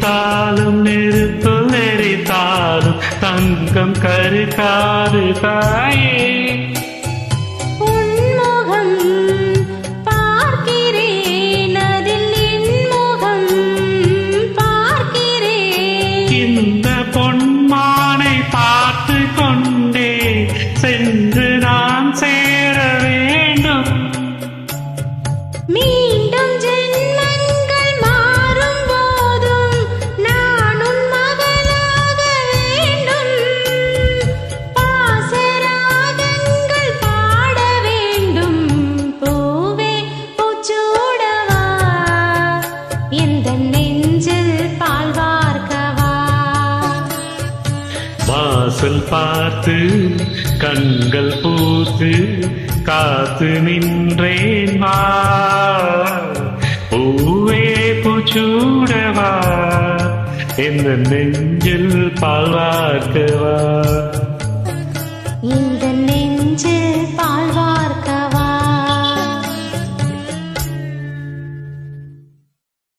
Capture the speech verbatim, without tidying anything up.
குளித்தாலும் நெருப்பு நெறித்தாலும் தங்கம் கருக்காது தாயே. உன்முகம் பார்க்கிறேன், அதில் இன்முகம் பார்க்கிறேன். இந்த பொன்மானை பார்த்து கொண்டே சென்று நான் சேர வேண்டும். மீண்டும் ஜென்மங்கள் மாறும் போதும் நான் உன் மகளாக வேண்டும். பாசராகங்கள் பாட வேண்டும். பூவே பூச்சூடவா, எந்த நெஞ்சில் பால் வார்க்கவா. வாசல் பார்த்து கண்கள் பூத்து காத்து நின்றேன் வா. பூவே பூச்சூடவா, எந்த நெஞ்சில் பால் வார்க்கவா. இந்த